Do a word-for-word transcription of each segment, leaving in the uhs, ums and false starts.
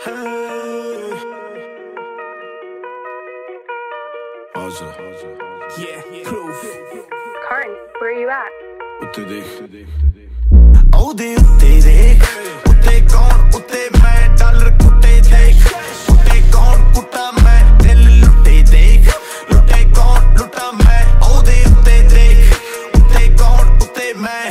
Aujla. Yeah, proof. Karan, where are you at? ਉੱਤੇ ਦੇਖ ਉਹਦੇ ਉੱਤੇ ਦੇਖ ਉੱਤੇ ਕੌਣ ਉੱਤੇ ਮੈਂ ਡਾਲਰ ਕੁੱਟੇ ਦੇਖ ਉੱਤੇ ਕੌਣ ਕੁੱਟਾ ਮੈਂ ਦਿਲ ਲੁੱਟੇ ਦੇਖ ਲੁੱਟੇ ਕੌਣ ਲੁੱਟਾ ਮੈਂ ਉਹਦੇ ਉੱਤੇ ਦੇਖ ਉੱਤੇ ਕੌਣ ਉੱਤੇ ਮੈਂ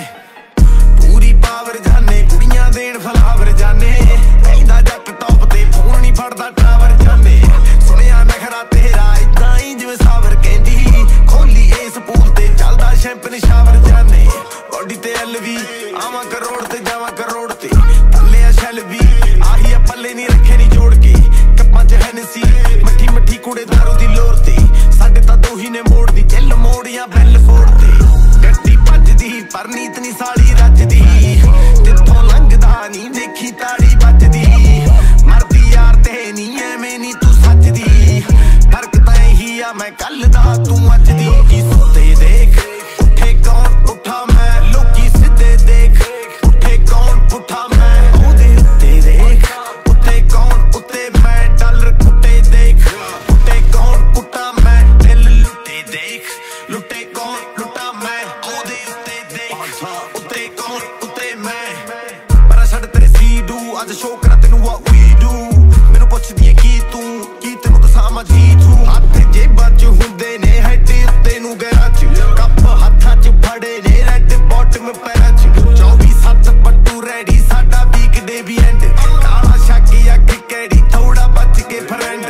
ਪੂਰੀ ਪਾਵਰ ਜਾਨੇ ਕੁੜੀਆਂ ਦੇਣ ਫਲਾਵਰ ਜਾਨੇ ਕਹਿੰਦਾ ਜੱਟ ਟੌਪ ਤੇ ਫੋਨ ਨਹੀਂ ਫੜਦਾ ਟਾਵਰ ਜਾਨੇ ਸੁਣਿਆ ਨਖਰਾ ਤੇਰਾ ਇਦਾਂ ਹੀ ਜਿਵੇਂ ਸਾਵਰ ਕਹਿੰਦੀ ਖੋਲੀ ਇਸ ਪੂਲ ਤੇ ਚੱਲਦਾ ਸ਼ੈਂਪਨ ਸ਼ਾਵਰ ਜਾਨੇ ਬੋਡੀ ਤੇ ਐਲ ਵੀ ਆਵਾਂ ਕਰੋੜ ਤੇ ਜਾਵਾਂ ਕਰੋੜ ਤੇ ਥੱਲੇ ਆ ਸ਼ੈਲ ਵੀ ਆਹੀ ਆ ਪੱਲੇ ਨਹੀਂ ਰੱਖੇ ਨਹੀਂ ਜੋੜ ਕੇ ਕੱਪਾਂ ਚ ਹੈਨਸੀ ਮੱਠੀ ਮੱਠੀ ਕੁੜੇ ਦਾਰੂ ਦੀ ਲੋਰ ਤੇ ਸਾਡੇ ਤਾਂ ਦੋ ਹੀ ਨੇ ਮੋੜ ਦੀ ਚੱਲ ਮੋੜੀਆਂ ਬੈਲ ਫੋੜ ਤੇ ਗੱਡੀ ਭੱਜਦੀ ਪਰ ਨੀਤ ਨਹੀਂ ਸਾਲੀ ਰੱਜਦੀ ਜਿੱਥੋਂ ਲੰਘਦਾ ਨਹੀਂ ਦੇਖੀ ਤਾੜੀ ਵੱਜਦੀ ਮਰਦੀ ਯਾਰ ਤੇ ਨਹੀਂ ਐਵੇਂ ਨਹੀਂ ਤੂੰ ਸੱਚਦੀ ਫਰਕ ਤਾਂ ਇਹੀ ਆ ਮੈਂ ਕੱਲ ਦਾ ਤੂੰ ਅੱਜ ਦੀ ਕੀ ਸੁੱਤੇ ਦੇਖ ਉੱਠੇ ਕੌਣ ਉੱਠਾ ਮੈਂ ਲੋਕੀ ਸਿੱਧੇ ਦੇਖ ਉੱਠੇ ਕੌਣ ਪੁੱਠਾ ਮੈਂ ਉਹਦੇ ਉੱਤੇ ਦੇਖ ਉੱਤੇ ਕੌਣ ਉੱਤੇ ਮੈਂ ਡਾਲਰ ਕੁੱਟੇ ਦੇਖ ਉੱਤੇ ਕੌਣ ਕੁੱਟਾ ਮੈਂ ਦਿਲ ਲੁੱਟੇ ਦੇਖ ਲੁੱਟੇ ਕੌਣ ਲੁੱਟਾ ਮੈਂ ਉਹਦੇ ਉੱਤੇ ਦੇਖ ਉੱਤੇ ਕੌਣ ਉੱਤੇ ਮੈਂ ਪਰ ਛੱਡ ਤੇਰੇ ਸੀ ਡੂ ਅੱਜ ਸ਼ੋਅ ਕਰਾਂ ਤੈਨੂੰ what we do ਮੈਨੂੰ ਪੁੱਛਦੀ ਏ ਕੀ ਤੂੰ ਕੀ ਤੈਨੂੰ ਦੱਸਾਂ ਮੈਂ ਜੀ ਤੂੰ ਹੱਥ ਜੇਬਾਂ ਚ ਹੁੰਦੇ ਨੇ ਹੈਡ ਉੱਤੇ ਨੂੰ ਗੈਰਾਂ ਚ ਕੱਪ ਹੱਥਾਂ ਚ ਫੜੇ ਨੇ ਰੈਡ ਬਾਟਮ ਪੈਰਾਂ ਚ ਚੌਵੀ ਸੱਤ ਪੱਟੂ ਰੈਡੀ ਸਾਡਾ ਵੀਕ ਡੇ ਵੀ ਐਂਡ ਕਾਲਾ ਸ਼ੱਕ ਜਾਂ ਕ੍ਰਿਕੇਟੀ ਥੋੜਾ ਬਚ ਕੇ ਫਰੈਂਡ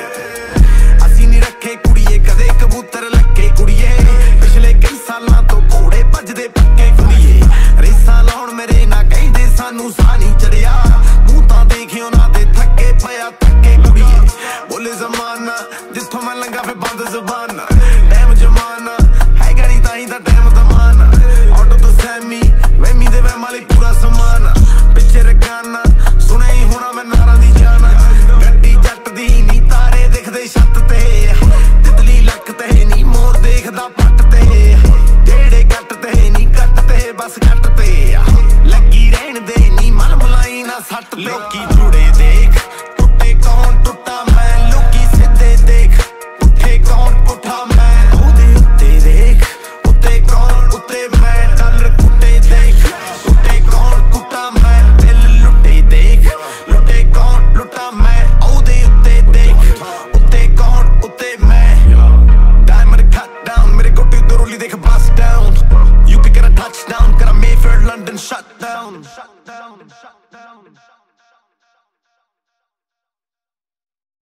ਅਸੀਂ ਨਹੀਂ ਰੱਖੇ ਕੁੜੀਏ ਕਦੇ ਕਬੂਤਰ ਲੱਗੇ ਕੁੜੀਏ ਪਿਛਲੇ ਕਈ ਸਾਲਾਂ ਤੋਂ ਘੋੜੇ ਭੱਜਦੇ ਪੱਕੇ ਕੁੜੀਏ ਰੇਸਾਂ ਲਾਉਣ ਮੇਰੇ ਨਾ ਕਹਿੰਦੇ ਸਾਨੂੰ ਸਾਹ ਨਹੀਂ ਚੜਿਆ ਮੂੰਹ ਤਾਂ ਦੇਖਿਓ ਨਾ ਦੇ ਥੱਕੇ ਪਿਆ ਥੱਕੇ ਕੁੜੀਏ ਬੋਲੇ ਜ਼ਮਾਨਾ ਜਿੱਥੋਂ ਮੈਂ ਲੰਘਾ ਫੇ ਬੰਦ ਜ਼ਬਾਨਾ ਟਾਈਮ ਜਮਾਨਾ ਹੈਗਾ ਨਹੀਂ ਤਾਂ ਹੀ ਤਾਂ ਟਾਈਮ ਦਮਾਨਾ ਆਟੋ ਤੋਂ ਸੈਮੀ ਵੈਮੀ ਦੇ ਵੈਮ ਵਾਲੀ ਪੂਰਾ ਸਮਾਨ ਪਿੱਛੇ ਰਕਾਨਾ ਸੁਣਿਆ ਹੀ ਹੋਣਾ ਮੈਂ ਨਾਰਾਂ ਦੀ ਜਾਨਾ ਗੱਡੀ ਜੱਟ ਦੀ ਨਹੀਂ ਤਾਰੇ ਦਿਖਦੇ ਛੱਤ ਤੇ ਤਿਤਲੀ ਲੱਕ ਤੇ ਨਹੀਂ ਮੋਰ ਦੇਖਦਾ ਪੱਟ ਤੇ ਜਿਹੜੇ ਕੱਟ ਤੇ ਨਹੀਂ ਕੱਟ ਤੇ ਬਸ ਕੱਟ ਤੇ ਲੱਗੀ ਰਹਿਣ ਦੇ ਨਹੀਂ ਮਨ ਮਲਾਈ ਨਾ ਸੱਟ ਲੋਕੀ ਜੁੜੇ ਦੇਖ ਟੁੱਟੇ ਕੌਣ ਟੁੱਟਾ ਮੈਂ ਲੋਕੀ ਸਿੱਧੇ ਦੇਖ ਉੱਠੇ ਕੌਣ ਪੁੱਠਾ ਮੈਂ ਉਹਦੇ ਉੱਤੇ ਦੇਖ ਉੱਤੇ ਕੌਣ ਉੱਤੇ ਮੈਂ ਡਾਲਰ ਕੁੱਟੇ ਦੇਖ ਉੱਤੇ ਕੌਣ ਕੁੱਟਾ ਮੈਂ ਦਿਲ ਲੁੱਟੇ ਦੇਖ ਲੁੱਟੇ ਕੌਣ ਲੁੱਟਾ ਮੈਂ ਉਹਦੇ ਉੱਤੇ ਦੇਖ ਉੱਤੇ ਕੌਣ ਉੱਤੇ ਮੈਂ ਡਾਇਮੰਡ ਕੱਟ ਡਾਊਨ ਮੇਰੇ ਗੋਟੇ ਤੋਂ ਰੋਲੀ ਦੇਖ ਬਸ ਡਾਊਨ ਯੂ ਪੀ ਕਰਾ ਟੱਚ ਡਾਊਨ ਕਰਾ ਮੇਫੇਅਰ ਲੰਡਨ ਸ਼ਟ ਡਾਊਨ